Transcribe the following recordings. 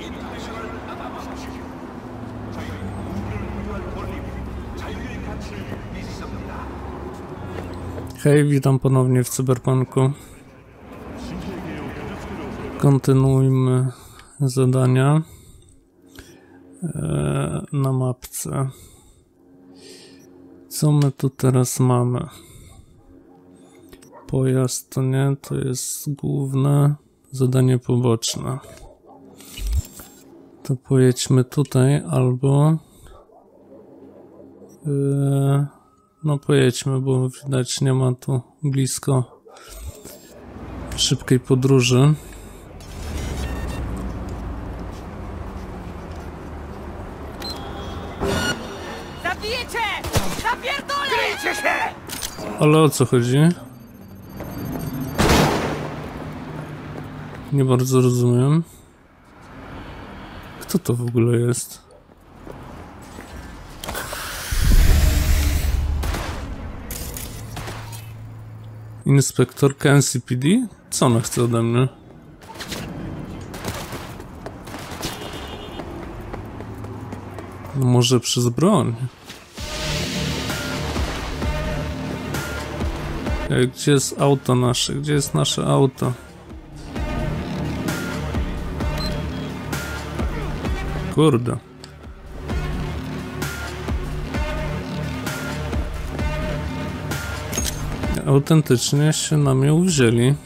Hej, witam ponownie w Cyberpunku. Kontynuujmy zadania na mapce. Co my tu teraz mamy? Pojazd to nie, to jest główne zadanie poboczne. To pojedźmy tutaj albo no pojedźmy, bo widać nie ma tu blisko szybkiej podróży. Zabijecie! Zapierdolę! Kryjcie się! Ale o co chodzi? Nie bardzo rozumiem. Kto to w ogóle jest? Inspektorka NCPD? Co ona chce ode mnie? No może przez broń? Gdzie jest auto nasze? Gdzie jest nasze auto? Kurde. Autentycznie się na mnie uwzięli.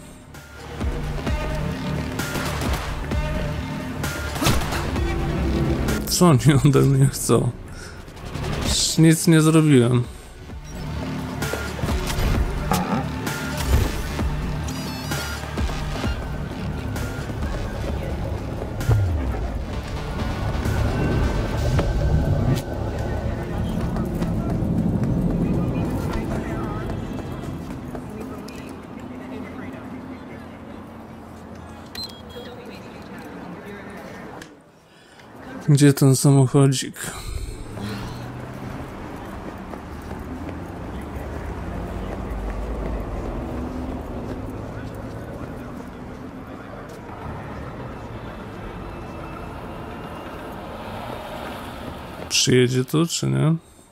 Co oni ode mnie chcą? Nic nie zrobiłem. Gdzie ten samochodzik? Przyjedzie tu, czy nie?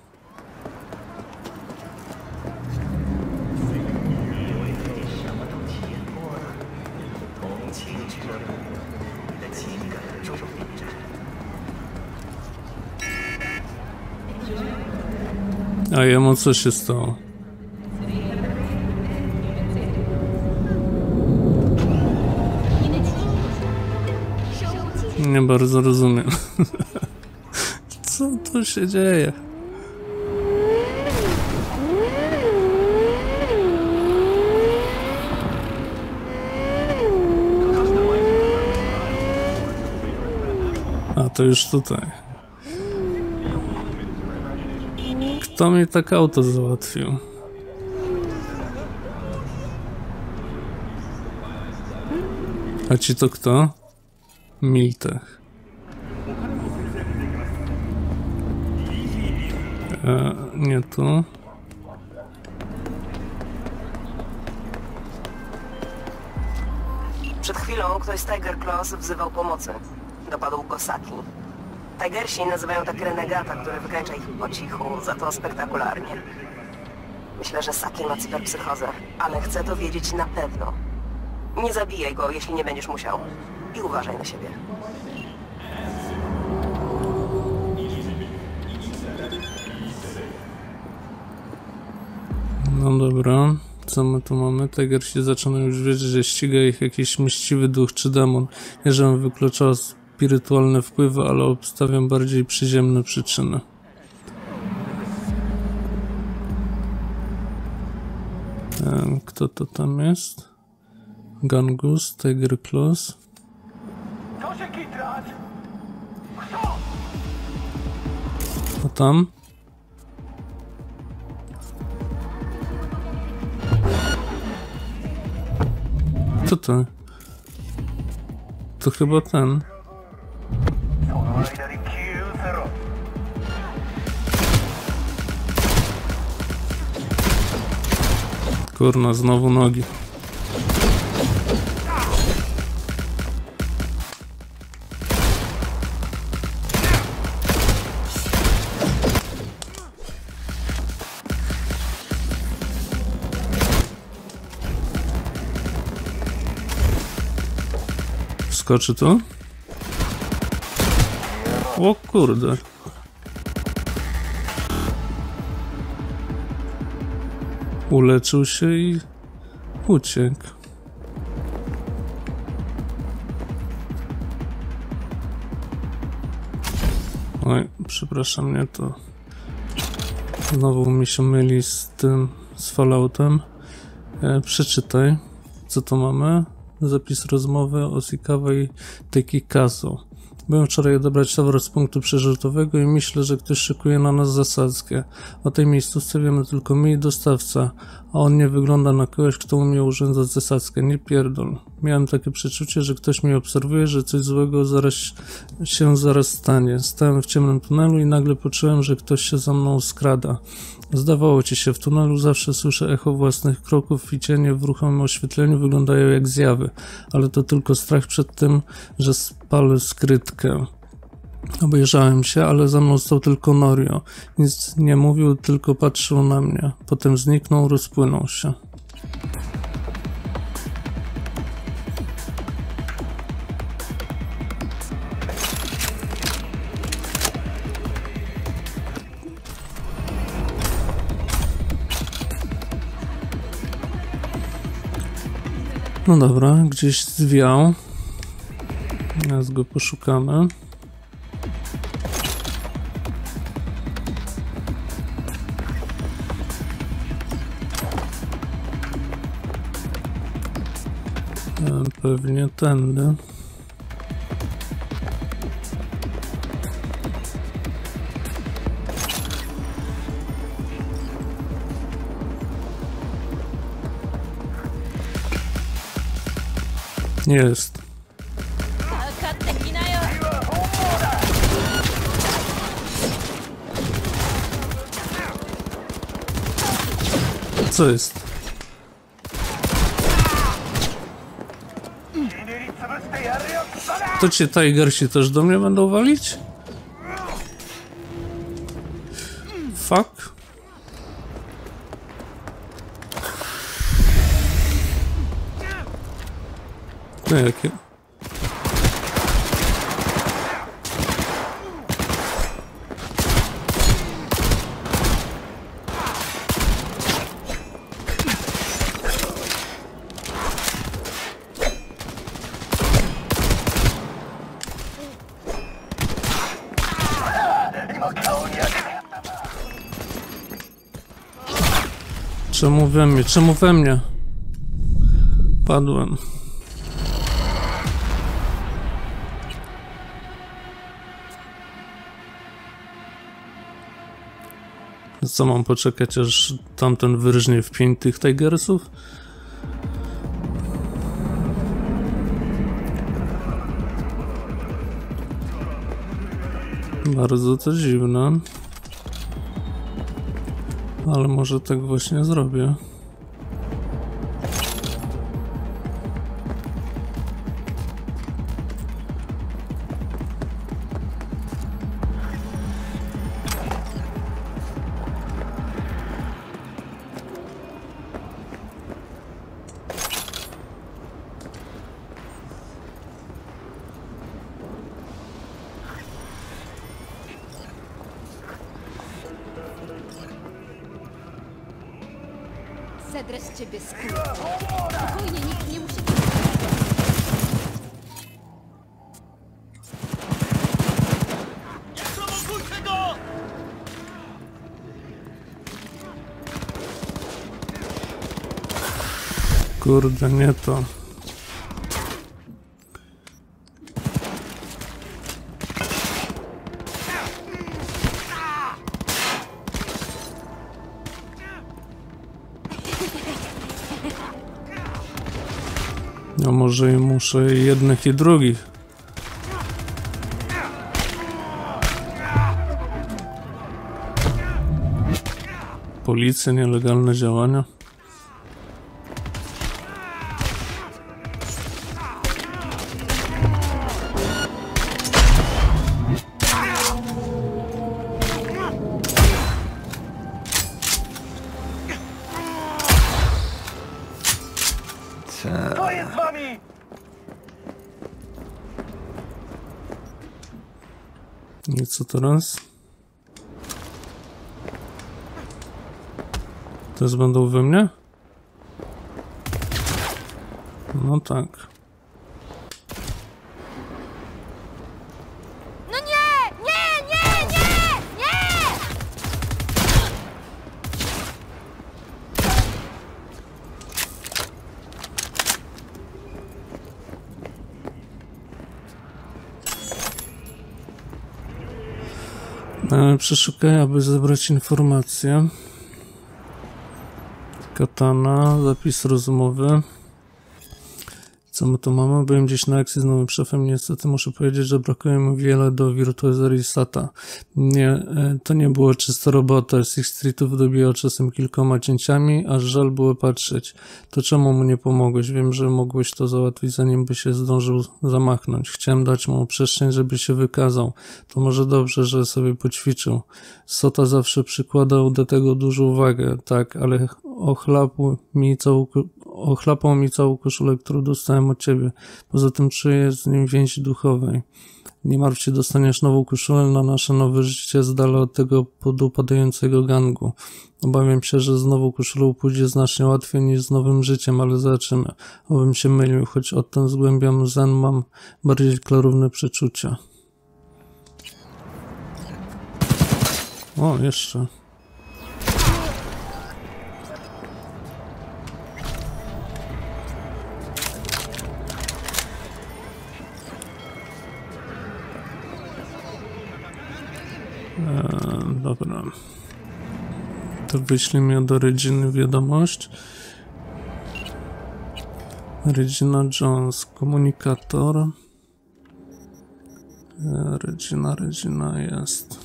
A jemu co się stało? Nie bardzo rozumiem. Co tu się dzieje? A to już tutaj. Kto mi tak auto załatwił? A ci to kto? Miltech. Nie tu. Przed chwilą ktoś z Tiger Claws wzywał pomocy. Dopadł go Saki. Tigersi nazywają tak renegata, który wykańcza ich po cichu, za to spektakularnie. Myślę, że Saki ma cyberpsychozę, ale chcę to wiedzieć na pewno. Nie zabijaj go, jeśli nie będziesz musiał. I uważaj na siebie. No dobra, co my tu mamy? Tigersi zaczynają już wiedzieć, że ściga ich jakiś mściwy duch czy demon. Nie, żebym wykluczał spirytualne wpływy, ale obstawiam bardziej przyziemne przyczyny. Kto to tam jest? Gangus, Tiger Claws. A tam? Co to? To chyba ten. Kurna, znowu nogi. Wskoczy tu? O kurde. Uleczył się i uciekł. Oj, przepraszam, nie to. Znowu mi się myli z tym, z Falloutem. Przeczytaj, co tu mamy. Zapis rozmowy o Osikawej Tekikazu. Byłem wczoraj odebrać towar z punktu przerzutowego i myślę, że ktoś szykuje na nas zasadzkę. O tej miejscówce wiemy tylko my i dostawca, a on nie wygląda na kogoś, kto umie urządzać zasadzkę. Nie pierdol. Miałem takie przeczucie, że ktoś mnie obserwuje, że coś złego zaraz stanie. Stałem w ciemnym tunelu i nagle poczułem, że ktoś się za mną skrada. Zdawało ci się, w tunelu zawsze słyszę echo własnych kroków i cienie w ruchomym oświetleniu wyglądają jak zjawy, ale to tylko strach przed tym, że spalę skrytkę. Obejrzałem się, ale za mną stał tylko Norio. Nic nie mówił, tylko patrzył na mnie. Potem zniknął, rozpłynął się. No dobra, gdzieś zwiał. Teraz go poszukamy. Pewnie tędy. Jest. Co jest? To ci Tigersi też do mnie będą walić? Fuck. No jakie? Czemu we mnie? Czemu we mnie? Padłem. Co, mam poczekać, aż tamten wyrżnie w pięć tych Tigersów? Bardzo to dziwne. Ale może tak właśnie zrobię. Cedrę z ciebie skór. Spokojnie, nikt nie musi... Nie prowokujcie go! Kurde, nie to. No może i muszę jednych i drugich. Policja, nielegalne działania. To jest z wami! I co teraz? Teraz będą we mnie? No tak. No nie! Nie! Nie! Nie! Nie! Przeszukaj, aby zebrać informacje. Katana, zapis rozmowy. Co my tu mamy? Byłem gdzieś na akcji z nowym szefem. Niestety muszę powiedzieć, że brakuje mi wiele do wirtuazerii Sata. Nie, to nie było czysta robota. Six Streetów dobiło czasem kilkoma cięciami, aż żal było patrzeć. To czemu mu nie pomogłeś? Wiem, że mogłeś to załatwić, zanim by się zdążył zamachnąć. Chciałem dać mu przestrzeń, żeby się wykazał. To może dobrze, że sobie poćwiczył. Sota zawsze przykładał do tego dużą uwagę, tak, ale ochlapał mi całą koszulę, którą dostałem od ciebie. Poza tym czuję z nim więzi duchowej. Nie martw się, dostaniesz nową koszulę na nasze nowe życie z dala od tego podupadającego gangu. Obawiam się, że z nową koszulą pójdzie znacznie łatwiej niż z nowym życiem, ale zobaczymy. Obym się mylił, choć odtąd zgłębiam zen, mam bardziej klarowne przeczucia. O, jeszcze. Dobra. To wyślij mi do Reginy wiadomość. Regina Jones, komunikator. Regina jest.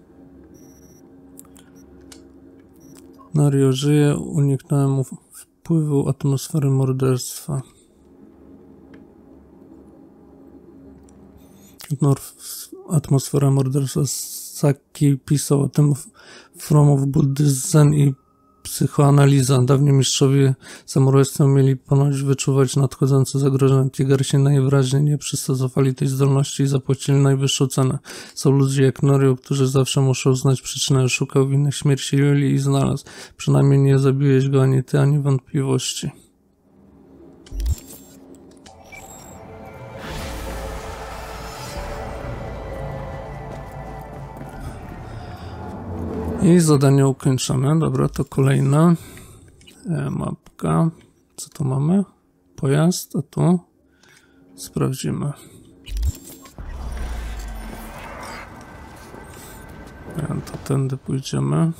Nario żyje, uniknąłem wpływu atmosfery morderstwa. Atmosfera morderstwa. Saki pisał o tym From Buddhist Zen i psychoanaliza. Dawni mistrzowie samurajstwa mieli ponoć wyczuwać nadchodzące zagrożenia. Ci garsi najwyraźniej nie przystosowali tej zdolności i zapłacili najwyższą cenę. Są ludzie jak Norio, którzy zawsze muszą znać przyczynę. Szukał winnych śmierci Julii i znalazł. Przynajmniej nie zabiłeś go ani ty, ani wątpliwości. I zadanie ukończone. Dobra, to kolejna mapka. Co tu mamy? Pojazd, a tu sprawdzimy. To tędy pójdziemy.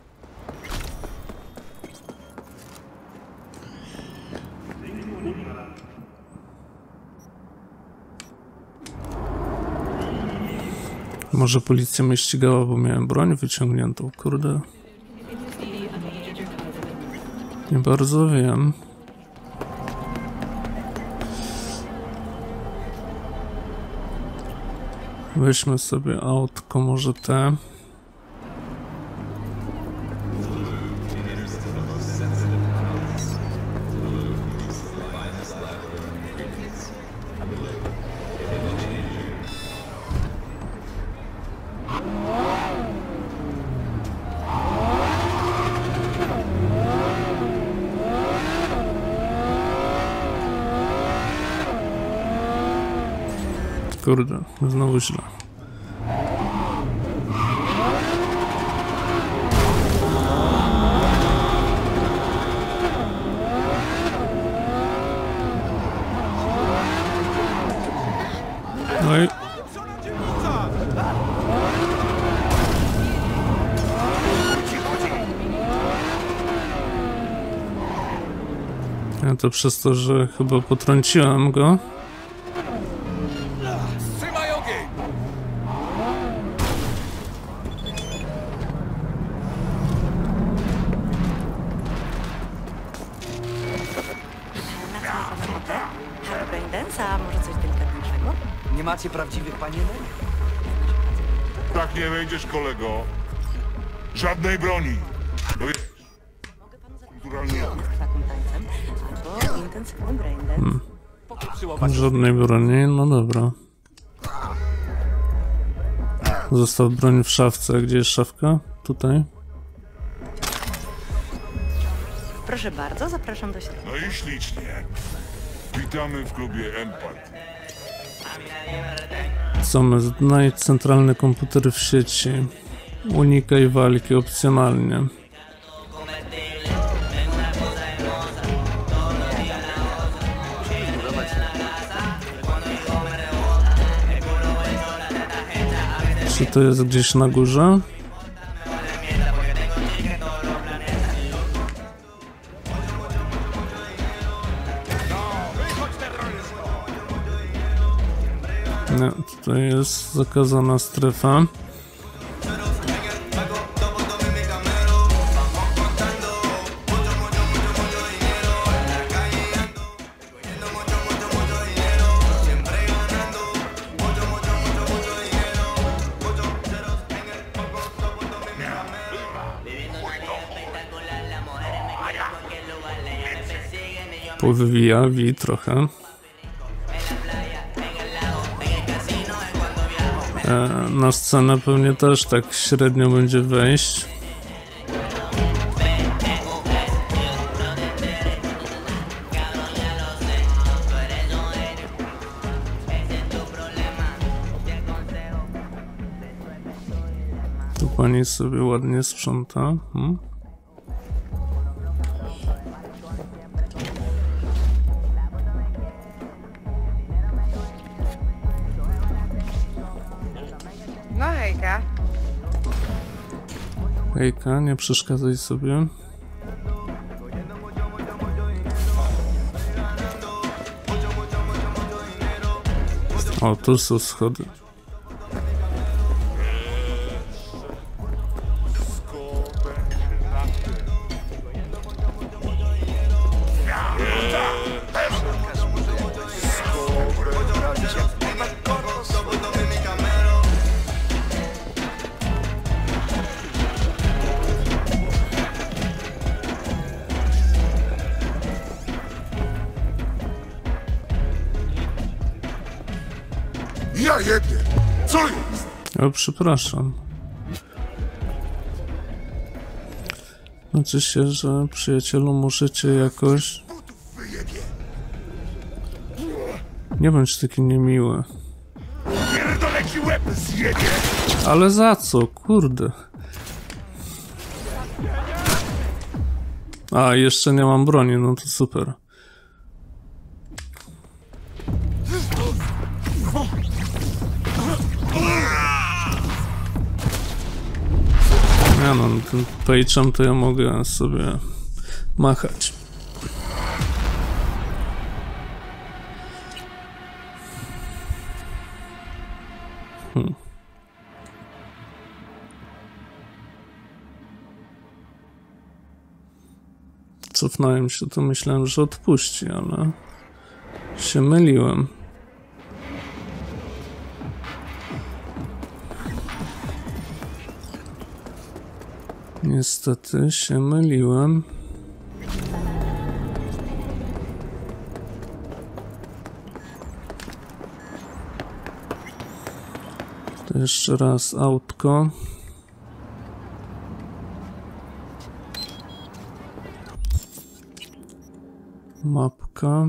Może policja mnie ścigała, bo miałem broń wyciągniętą, kurde. Nie bardzo wiem. Weźmy sobie autko, może te. Kurde, znowu źle. No i... Ja to przez to, że chyba potrąciłem go. Nie macie prawdziwych panienek? Tak nie wejdziesz, kolego. Żadnej broni. To jest kulturalnie. Takim tańcem albo intensywnym braindance. Żadnej broni, no dobra. Zostaw broń w szafce. Gdzie jest szafka? Tutaj. Proszę bardzo, zapraszam do środka. No i ślicznie. Witamy w klubie Empath. Znajdź centralny komputer w sieci. Unikaj walki opcjonalnie. Czy to jest gdzieś na górze? Nie, tutaj jest zakazana strefa. Powywijawi trochę. Na scenę pewnie też tak średnio będzie wejść. Tu pani sobie ładnie sprząta. No hejka. Hejka, nie przeszkadzaj sobie. O, tu są schody. Ja jebie! Co jest? O, przepraszam. Znaczy się, że przyjacielu muszę cię jakoś... Wyjebie! Nie bądź taki niemiły. Pierdolę ci łeb zjebie! Ale za co? Kurde. A, jeszcze nie mam broni, no to super. Ja no, tym page'em to ja mogę sobie machać. Cofnąłem się, to myślałem, że odpuści, ale się myliłem. Niestety się myliłem. To jeszcze raz autko. Mapka.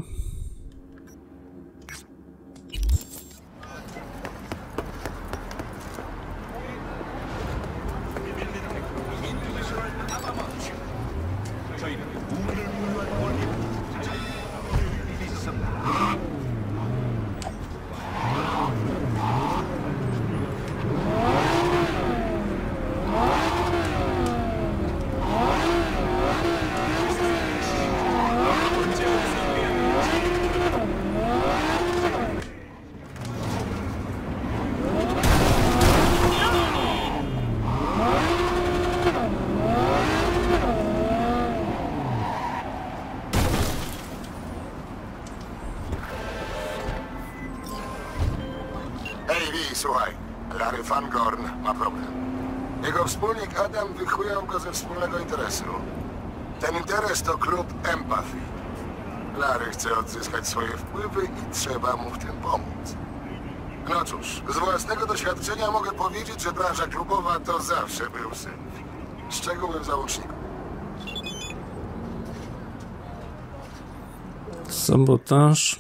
Słuchaj, Larry Fangorn ma problem. Jego wspólnik Adam wychujał go ze wspólnego interesu. Ten interes to klub Empathy. Larry chce odzyskać swoje wpływy i trzeba mu w tym pomóc. No cóż, z własnego doświadczenia mogę powiedzieć, że branża klubowa to zawsze był syf. Szczegóły w załączniku. Sabotaż.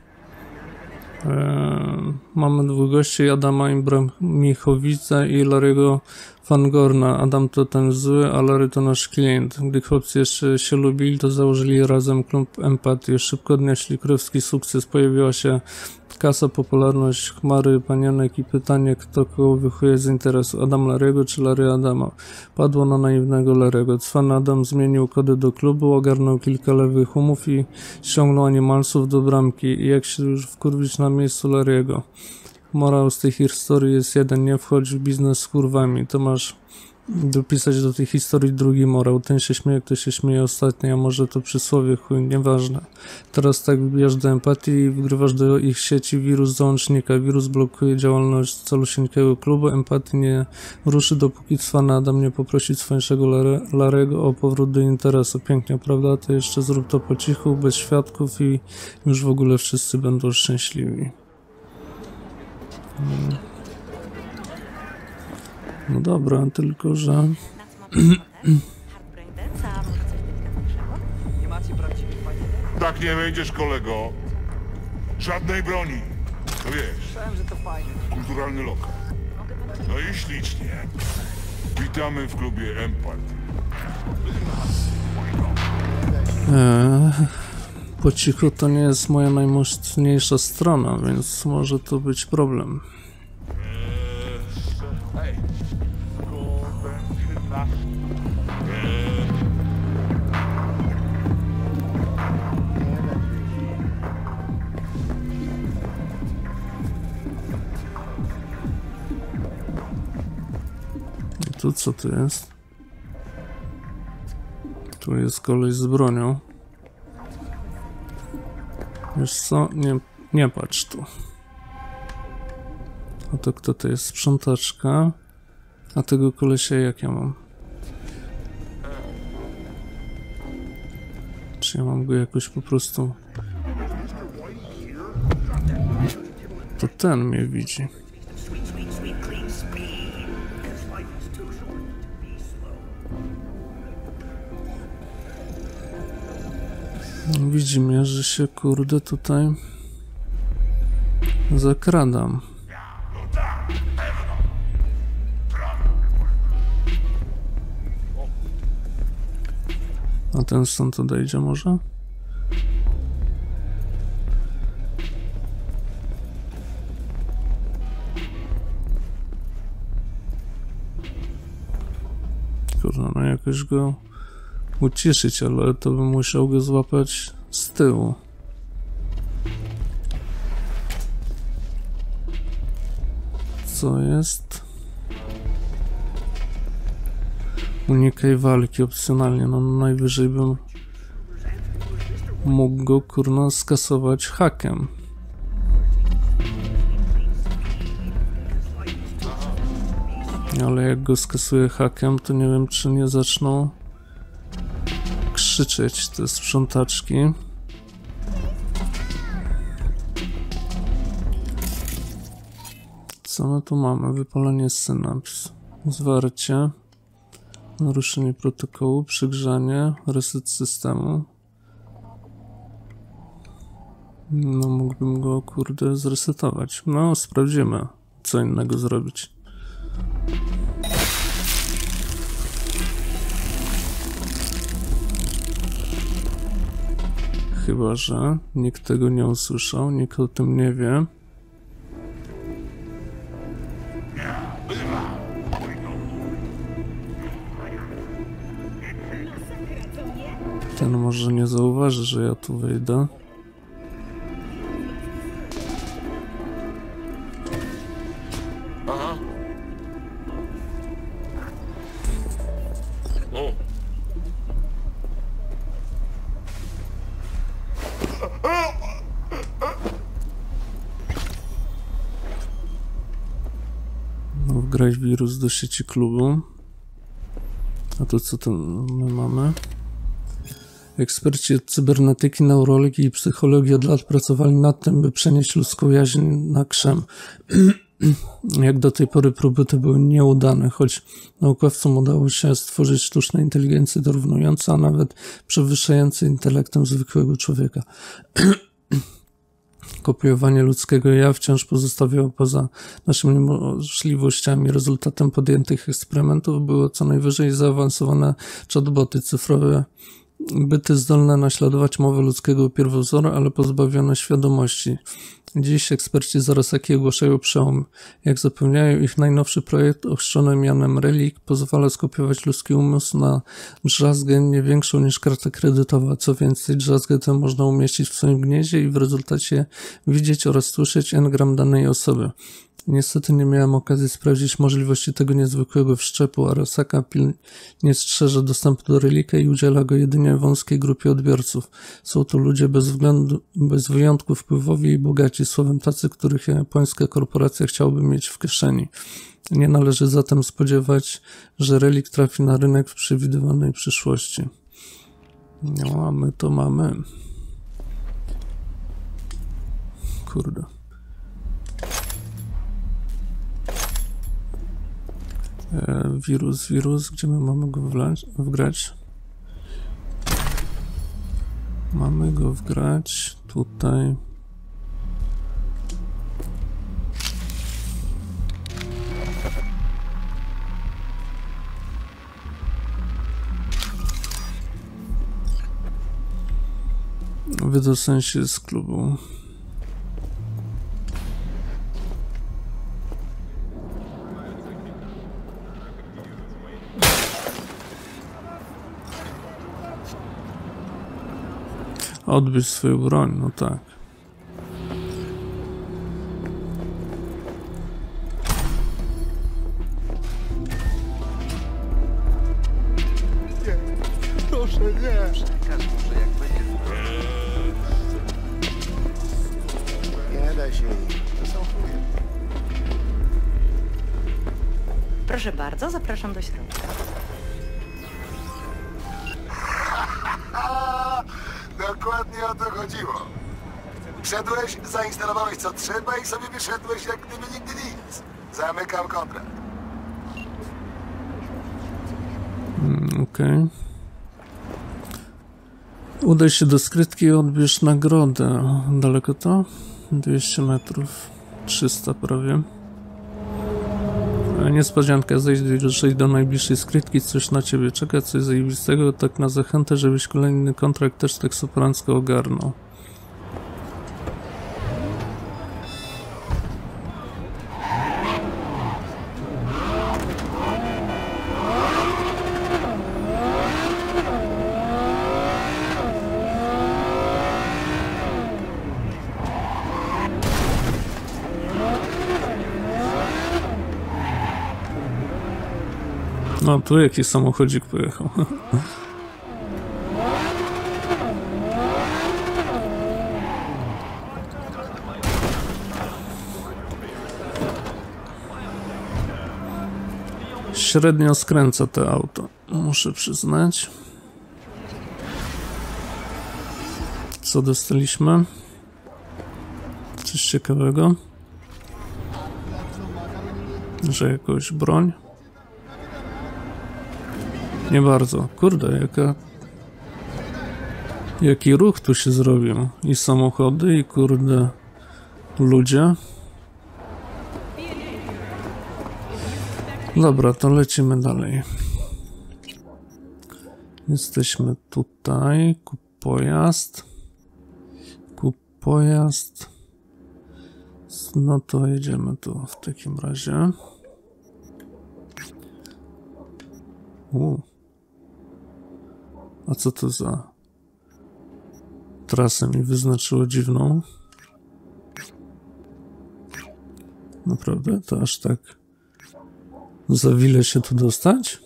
Mamy dwóch gości, Adama Ibrahimowica i Larry'ego Fangorna. Adam to ten zły, a Larry to nasz klient. Gdy chłopcy jeszcze się lubili, to założyli razem klub Empatii. Szybko odnieśli królewski sukces. Pojawiła się kasa, popularność, chmary panienek i pytanie, kto kogo wychuje z interesu. Adam Larry'ego czy Larry Adama? Padło na naiwnego Larry'ego. Cwany Adam zmienił kody do klubu, ogarnął kilka lewych umów i ściągnął animalsów do bramki. I jak się już wkurwić na miejscu Larry'ego? Morał z tej historii jest jeden: nie wchodź w biznes z kurwami. To masz dopisać do tej historii drugi morał. Ten się śmieje, kto się śmieje ostatni, a może to przysłowie, chuj, nieważne. Teraz tak wbijasz do empatii i wgrywasz do ich sieci wirus załącznika. Wirus blokuje działalność calusieńkiego klubu. Empatii nie ruszy, dopóki cwany Adam nie poprosi swojego Larry'ego o powrót do interesu. Pięknie, prawda? To jeszcze zrób to po cichu, bez świadków i już w ogóle wszyscy będą szczęśliwi. No dobra, tylko że... Nie macie prawdziwych panienek? Tak nie wejdziesz, kolego. Żadnej broni. To wiesz, Myślałem, że to fajne. kulturalny lokal. No i ślicznie. Witamy w klubie Empatii. Po cichu to nie jest moja najmocniejsza strona, więc może to być problem. Hej, to będzie nasz... I tu co tu jest? Tu jest koleś z bronią. Wiesz co? Nie patrz tu. A to kto to jest? Sprzątaczka. A tego kolesia jak ja mam? Czy ja mam go jakoś po prostu... To ten mnie widzi. Widzi mnie, że się kurde tutaj zakradam. A ten stąd odejdzie może? Kurde, no jakoś go uciszyć, ale to bym musiał go złapać z tyłu. Co jest? Unikaj walki opcjonalnie, no najwyżej bym mógł go kurna skasować hakiem. Ale jak go skasuję hakiem, to nie wiem, czy nie zaczną krzyczeć te sprzątaczki. Co my tu mamy? Wypalenie synaps, zwarcie, naruszenie protokołu, przygrzanie, reset systemu. No mógłbym go kurde zresetować. No sprawdzimy, co innego zrobić. Chyba że nikt tego nie usłyszał, nikt o tym nie wie. Ten może nie zauważy, że ja tu wejdę. Aha. O. No, wgrać wirus do sieci klubu. A to co to my mamy? Eksperci od cybernetyki, neurologii i psychologii od lat pracowali nad tym, by przenieść ludzką jaźń na krzem. Jak do tej pory próby te były nieudane, choć naukowcom udało się stworzyć sztuczne inteligencje dorównujące, a nawet przewyższające intelektem zwykłego człowieka. Kopiowanie ludzkiego ja wciąż pozostawiało poza naszymi możliwościami. Rezultatem podjętych eksperymentów było co najwyżej zaawansowane chatboty cyfrowe, byty zdolne naśladować mowę ludzkiego pierwowzoru, ale pozbawione świadomości. Dziś eksperci z Arasaki ogłaszają przełom. Jak zapewniają, ich najnowszy projekt ochrzczony mianem Relic pozwala skopiować ludzki umysł na drzazgę nie większą niż karta kredytowa. Co więcej, drzazgę tę można umieścić w swoim gnieździe i w rezultacie widzieć oraz słyszeć engram danej osoby. Niestety nie miałem okazji sprawdzić możliwości tego niezwykłego wszczepu. Arasaka pilnie strzeże dostępu do Relika i udziela go jedynie wąskiej grupie odbiorców. Są to ludzie bez wyjątku wpływowi i bogaci, słowem tacy, których japońska korporacja chciałaby mieć w kieszeni. Nie należy zatem spodziewać, że Relik trafi na rynek w przewidywanej przyszłości. No, a my to mamy. Kurde. Wirus, gdzie my mamy go wgrać? Mamy go wgrać tutaj. W sensie z klubu. Odbierz swoją broń, no tak. Proszę, nie! Przekaż mu, że jak będzie... Nie da się jej. To są chuje. Proszę bardzo, zapraszam do środka. Dokładnie o to chodziło. Wszedłeś, zainstalowałeś co trzeba i sobie wyszedłeś jak gdyby nigdy nic. Zamykam kontrakt. Okej. Udaj się do skrytki i odbierz nagrodę. Daleko to? 200 metrów. 300 prawie. Niespodzianka, zejdź do najbliższej skrytki, coś na ciebie czeka, coś zajebistego, tak na zachętę, żebyś kolejny kontrakt też tak superancko ogarnął. No, tu jakiś samochodzik pojechał. Średnio skręca to auto, muszę przyznać. Co dostaliśmy? Coś ciekawego? Że jakąś broń? Nie bardzo. Kurde, jaki ruch tu się zrobił. I samochody, i kurde ludzie. Dobra, to lecimy dalej. Jesteśmy tutaj. Kup pojazd. No to jedziemy tu w takim razie. A co to za trasę mi wyznaczyło dziwną? Naprawdę? To aż tak za wiele się tu dostać?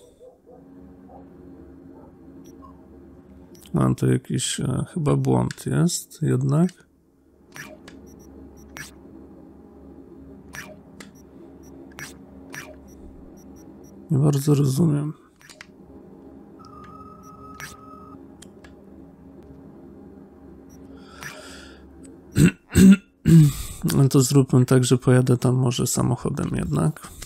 A to jakiś chyba błąd jest jednak. Nie bardzo rozumiem. No to zróbmy tak, że pojadę tam może samochodem jednak.